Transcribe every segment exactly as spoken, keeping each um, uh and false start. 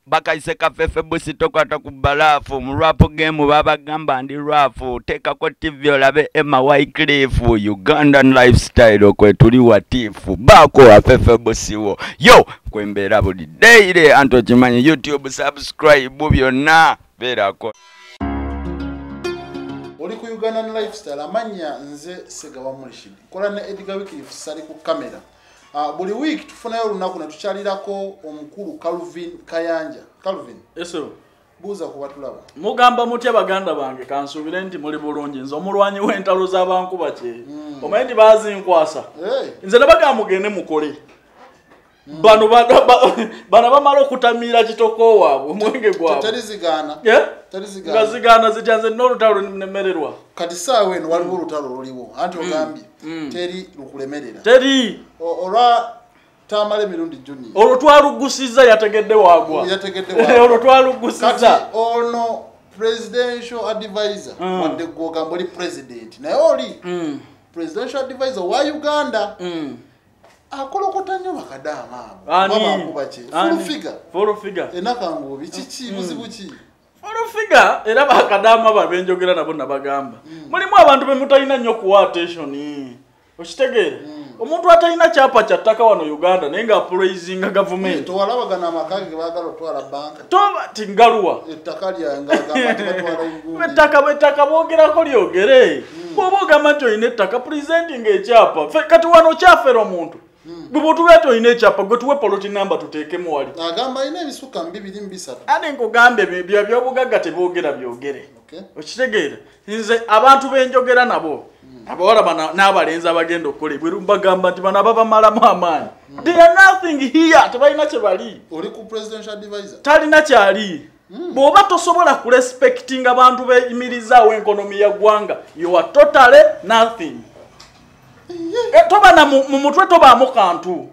Bakaise kafefe busi tokwata ku balafu mu rap game babagamba ndi rafu tekako T V olabe Emma Wycliffe Ugandan lifestyle okwe tuli watifu bako afefe busi wo yo kwembera buli daily anto chimanyi YouTube subscribe byonna berako oli ku Ugandan lifestyle amanya nze Segawa Mulishidi kola ne Edgar Wycliffe sali ku kamera. Uh, buli week tufunayo lunaku ne tukyalirako omukulu Calvin Kayanja. Calvin. Eso. Buuza ku batulaba. Mugamba mutya baganda bange kansubire nti muli bulungi nzo omulwanyi w'entalo z'abankuba kye. Mm. Omanyi nti bazinkwasa. Hey. Nze nabaga mugende mukole. Mm. Bano bana bamala okutamira kitoko waabwe omwenge gwabwe. Terizigana. Yeah? Terizigana. Ngazigana zijjanze n'olutalo nemererwa. Kati saawe eno waliwo olutalo luliwo. Anti ogambye mm. teri lukulemerera. Teri. Olwa tamale mirundi juni. Olwo twalugusiza yategedde wagwa. Yategedde wagwa. Olwo twalugusiza. Kati ono presidential advisor mm. wadde gogamba oli president. Naye oli mm. presidential advisor wa Uganda. Mm. Akolokota nnyo bakadama abo. Baba akuba kye. Full figure. Full figure. Enakangu bichichi buzibu ki. Full figure era bakadama babenjogera nabo nabagamba. Mm. Mulimu abantu bemutalina nnyo kuwa attention. Okitegere. Mm. Omuntu atalina kyapa kya ttaka wano Uganda naye nga praising government. To walabagana amakage ge bagala otwala banka. Toba tingaluwa. Ettaka lyanga agamba batwala ingumi. Ettaka bettaka boogerako lyogere. Bw'oba ogamba nti olina ettaka presenting ekyapa. Kati wano kyafera omuntu. Bwe tugato olina ekyapa gwe tuwe poloti namba tuteekemu wali. Agamba alina ebisuka mbibiri mbisatu. Ate nkugambye bya by'obugagga teboogera byogere. Okay. Okitegeera. Nze abantu benjogera nabo. Abawala bana n'abalenzi abagenda okukola ebweru mbagamba nti bana babamalamu amaanyi. Mm. They are nothing here. Tebalina kye bali. Oli ku presidential advisor. Talina kyali. Mm. Bw'oba tosobola ku respecting abantu beyimirizaawo enkonomi ya ggwanga. You are totally nothing. Yeah. E, toba na mu mutwe tobaamu kantu.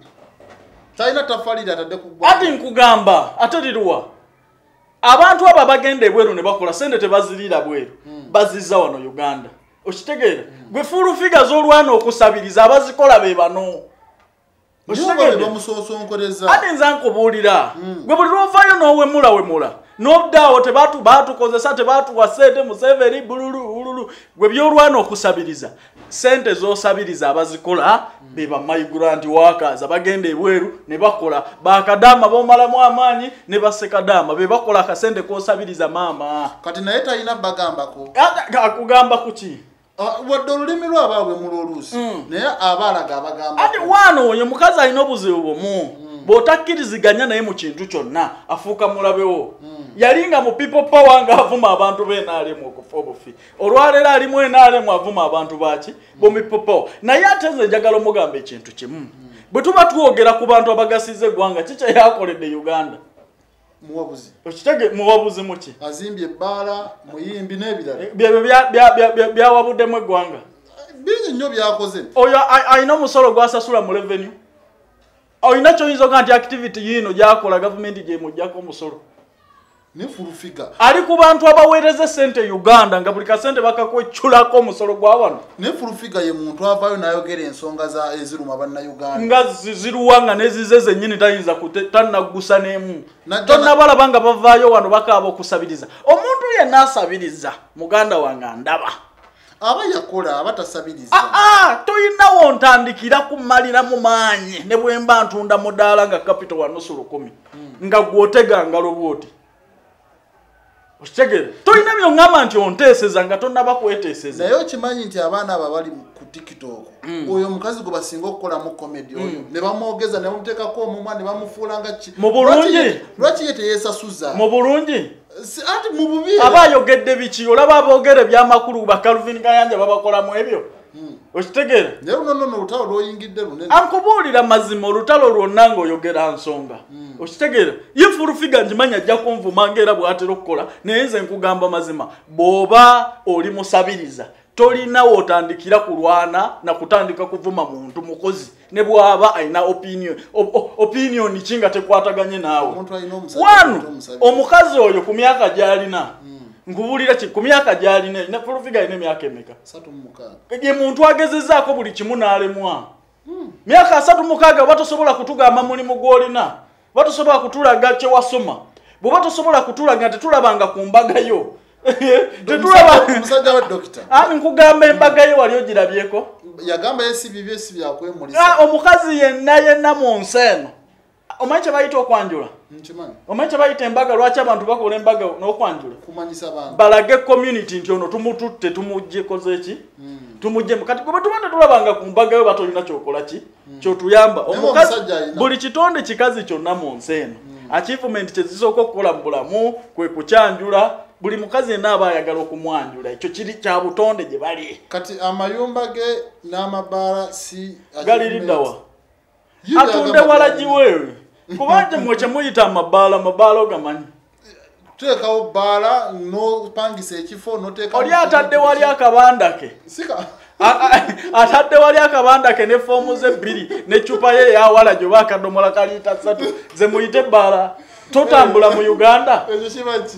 Talina tafalira atadde ku ggwanga. Ati nkugamba ate liruwa. Abantu abo bagenda ebweru ne bakola sente tebazirira bweru. Mm. Bazizza wano Uganda. Okitegere gwe fulu figa z'olwana okusabiriza abazikola be bano okitegere bamusosonkoleza ate nza nkubuulira gwe buli lwovayo n'owemula wemula n'obudaawo tebatu baatukozesa tebatuwa sente museveni bululu bululu gwe by'olwana okusabiriza sente z'osabiriza abazikola be ba migrant workers abagenda ebweru ne bakola bakadama bomalamu amaanyi ne basekadama be bakola akasente k'osabiriza maama kati naye talina bagambako akugamba kuki wadde olulimi lwababwe muloluusi naye abaalaga abagamba ati wano oyo mukazi alina obuzibu bumu bw'otakkiriziganya naye mu kintu kyonna afuuka mulabewo yali nga mu people power ng'avuma abantu b'enaalemu okufa obufi olwaleero alimu enaalemu avuma abantu baki bomu people power naye ate nze njagala omugamba ekintu kimu bwe tuba twogera ku bantu abagasiza eggwanga ki kye yakoledde Uganda muwabuzi okitege muwabuzi muki azimbye ebbaala muyimbi n'ebirala byebyo byawabuddemu eggwanga bingi nnyo byakoze oyo alina omusolo gwasasula mu revenue olina kyoyinza oga nti activity yino gyakola gavumenti gyemuggyako omusolo ne full figure ali ku bantu abaweereza sente Uganda nga buli kasente bakakweculako omusolo gwa wano ne full figure ye muntu avaayo n'ayogera ensonga za eziruma banna Uganda nga ziruwanga nezize zennyini tayinza tannagusa n'emu tonnabalaba nga bavaayo wano bakaaba okusabiriza omuntu yenna asabiriza muganda wange ndaba aba yakola abatasabiriza aa toyinawo ntandikira kumalira mu maanyi ne bwemba ntunda mudaala nga capital wa nusu lukumi nga gwotega ngalo bwoti Okitegere toyina byongamba nti onteeseza nga tonnaba kweteeseza naye okimanyi nti abaana abo bali ku TikTok oyo omukazi gwe basinga okukolamu comedy oyo ne bamwogeza ne bamuteekako omumwa ne bamufuula nga ki mu bulungi lwaki ye teyeesasuza mu bulungi ati mu bubi aba ayogedde biki olaba aboogere by'amakulu ba Calvin Kayanja babakolamu ebyo okitegere naye luno nno olutalo lw'oyingidde lunene ankubuulira mazima olutalo lwonna ng'oyogera nsonga okitegere ye full figure njimanya ajja kunvuma ng'era bw'atera okukola naye nze nkugamba mazima bw'oba oli musabiriza tolina wotandikira kulwana na kutandika kuvuma muntu mukozi ne bwaba alina opinion opinion kinga tekwataganye naawe wanu omukazi oyo ku myaka gy'alina nkubulira ki ku myaka gy'alina ne full figure ine myaka emeka satu mukaaga ye muntu agezezzaako buli kimu n'alemwa myaka asatu mukaaga batosobola kutugamba mulimu gw'olina batosobola kutulaga kye wasoma bwoba tosobola kutula nga tetulabanga ku mbaga yo tetulaba omusajja wa doctor ani nkugamba embaga yo wali ogirabyeko yagamba yesibibye sibyakwemulisa ah omukazi yenna yenna mu nsi eno omanyi kye bayita okwanjula nkimanyi omanyi kye bayita embaga lwaki abantu bakola embaga n'okwanjula kumanyisa abantu balage community nti ono tumututte tumugjekoze ki tumugje kati bwe tubanda tulabanga ku mbaga yo batolina kyokola ki kyotuyamba omukazi buli kitonde kikazi kyonna mu nsi eno achievement kyezisooka okukola mu bulamu kwe kukyanjula buli mukazi yenna aba ayagala okumwanjula ekyo kiri kya butonde gye bali kati amayumba ge n'amabaala si galiriddawa atunde walagi wewe kubanje mwe kyemuyita amabaala amabaala ogamanyi tuteekawo bbaala n'opangisa ekifo n'oteeka oli atadde wali akabanda ke sika atadde wali akabanda ke ne foomu ze bbiri n'eccupa ye eyawala gyoba akadomola kaliita ssatu ze muyite bbaala totambula mu Uganda ekyo kibaki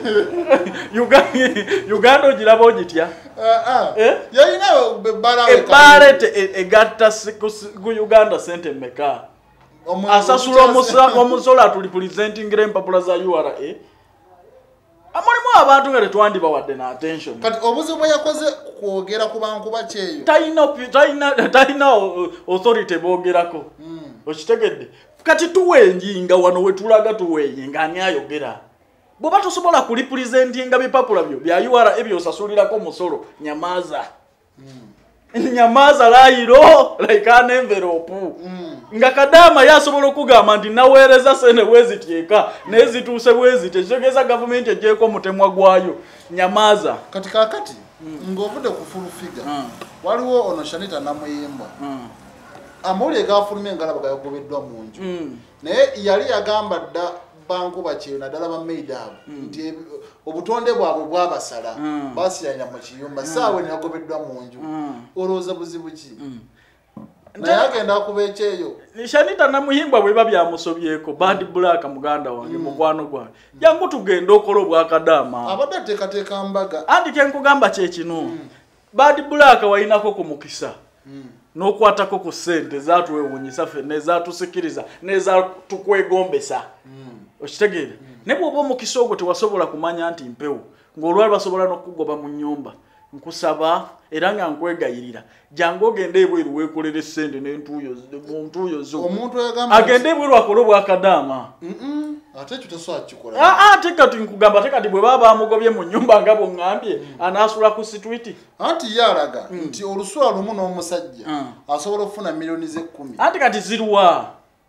Uganda ogiraba ogitya yalinayo bbaala ebbaala egatta ku Uganda sente mmeka asasula omusolo atulipresentingira empapula za U R A amulimu abantu nga tetwandibawadde na attention kati obuzibu bwe yakoze kwogera ku bantu bakyeyo talina authority boogerako okitegedde kati tuwenjinga wano wetulaga tuwenjinga ani ayogera bwoba tosobola kulipresentinga bipapula byo bya U R A ebyosasulirako omusolo nyamaza nyamaza layiro like an envelope nga Kadama yasobola okugamba nti naweereza sene weziteeka nezituuse bwezite kitegeeza gavumenti ejeeko mutemwa gwayo nyamaza kati kakati ng'ovudde ku full figure waliwo ono Shanita Namuyimba amawulire gafulumye ngalaba gayogobeddwa mu nju naye yali yagamba dda banku bakyeyo naddala ba made up nti obutonde bwabwe bwabasala basiranya mu kiyumba saawe neyagobeddwa mu nju olowooza buzibu ki naye agenda kuba ekyeyo Shanita Namuyimba bwe biba byamusobyeko bad black muganda wange mukwano gwange jangu tugenda okola obwa Kadama abadde ateekateeka mbaga anti kyenkugamba kyekino bad black wayinako ku mukisa n'okwatako ku ssente zaatuwewunyisa ffenna ezatusikiriza n'ezatukwegombesa okitegeera ne bw'oba omukisa ogwo tewasobola kumanya nti mpewo ng'olwali basobola n'okugoba mu nnyumba nkusaba era nga nkwegayirira jangu ogende ebweru weekolera essente n'entuuyo zo omuntu yagamba agende ebweru akole obwa Kadama ate ekyo tasobola kukikola ate kati nkugamba ate kati bwe baba bamugobye mu nnyumba nga bw'oŋŋambye anaasula ku situiti anti ye alaga nti olusula lumu n'omusajja asobola okufuna miliyoni z'ekkumi anti kati ziruwa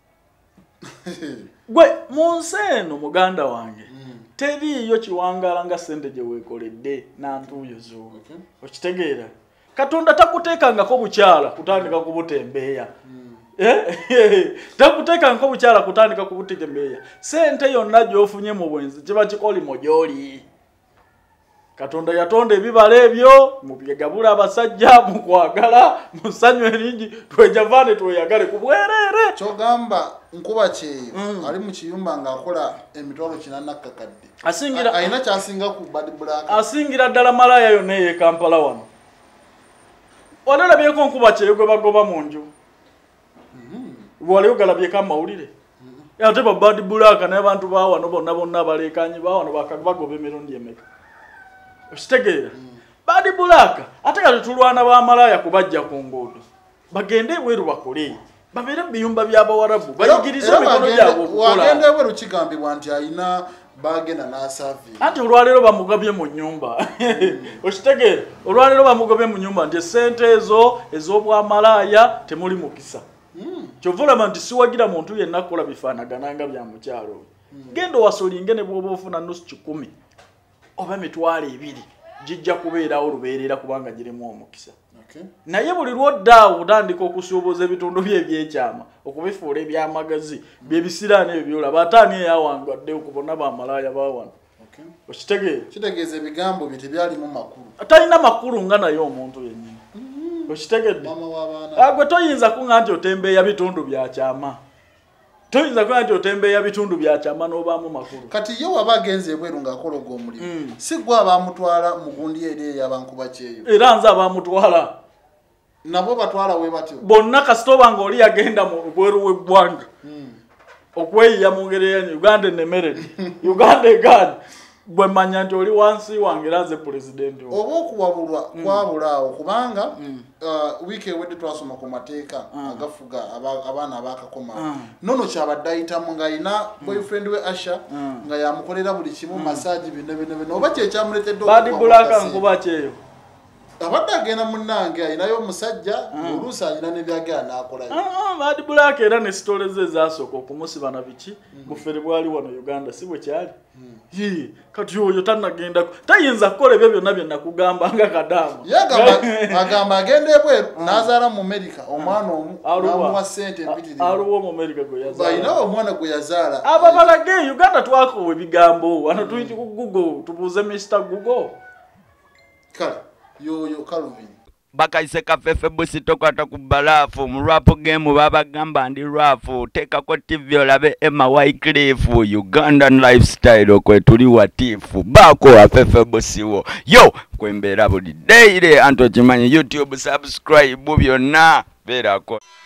gwe mu nsi eno muganda wange teriiyo kiwangaala nga ssente gye weekoledde nantuuyo zo okitegeera Katonda takuteekangako bukyala kutandika kubutembeeya takuteekangako bukyala kutandika kubutembeeya ssente yonna gy'ofunye mu bwenzi kiba kikolimo gy'oli Katonda yatonda ebibala ebyo mubigabula abasajja mu kwagala mu ssanyu eringi twejavaane tweyagale ku bwereere kyogamba nkuba kyeyo ali mu kiyumba ng'akola emitwalo kinana kakadde asingira ayina kyasinga ku bad black asingira ddala malaya yonna eyo e Kampala wano olalabyeko nkuba kyeyo gwe bagoba mu nju wali ogalabyeko amawulire ate ba bad black n'abantu ba wano bonna bonna abaleekanyi ba wano bakabagoba emirundi emeka okitegeera bad black ate kati tulwana b'amalaya kubajja ku nguudo bagende ebweru bakole babeere mu biyumba by'abawarabu bayigirize emikono gyabwe okukola wagenda ebweru kigambibwa nti ayina bagenda n'asaavi anti olwaleero bamugobye mu nnyumba okitegeera olwaleero bamugobye mu nnyumba nti essente ezo ez'obwamalaaya temuli mukisa kyova olaba nti siwagira muntu yenna kukola bifaanagananga bya mukyalo genda owasolinge ne bw'oba ofuna nusu kikumi oba emitwalo ebiri gijja kubeerawo lubeerera kubanga girimu omukisa naye buli lwodda otandika okusuubuza ebitundu bye ebyekyama okubifuula ebyamagazi byebisiraani ebyo byolaba ate ani eyawangadde okubona bamalaaya bawano okitegeera kitegeeza ebigambo bye tebyalimu makulu talina makulu nga naye omuntu yennyini okitegedde gwe toyinza kuŋŋa nti otembeeya bitundu byakyama toyinza kuŋŋa nti otembeeya bitundu byakyama n'obaamu makulu kati ye waba agenze ebweru ng'akola ogw'omulimu si gwe abamutwala mu gundi eri ey'abankuba kyeyo era nze abamutwala nabo batwala we batyo bonna kasita oba ng'oli yagenda mu bweru w'eggwanga okweyiya mu ngeri yenyu Uganda enemeredde Uganda egaana bwe manya nti oli wansi wange era nze pulezidenti oba okuwabulwa kwabulaawo kubanga wiiki ewedde twasoma ku mateeka agafuga abaana abakakoma nono kyabadde ayitamu ng'alina boyfriend we Asha nga yamukolera buli kimu masaji bino bino bino oba kyekyamuletedde badibulaka nkuba kyeyo abadde agenda munnange alinayo omusajja oluusi alina nebyagala n'akolayo badibulaka era ne sitole ze ezasooka okumusiba na biki bufere bwali wano Uganda si bwe kyali kati oyo tanagendako tayinza kukola ebyo byonna bye nakugamba nga Kadama agamba agenda ebweru n'azaala mu America omwana omu n'amuwa ssente empitirivu aliwo mu America gwe yazaala balina omwana gwe yazaala abo balage Uganda twakowa ebigambo wano tuyiti ku Google tubuuze mister Google kale yoyo Calvin bakaise kafefe busi tokwata ku balafu mu rap game babagamba ndi rafu tekako T V olabe Emma Wycliffe Ugandan lifestyle okwe tuli watifu bako afefe busi wo yo kwembera buli daily anto chimanyi YouTube subscribe byonna berako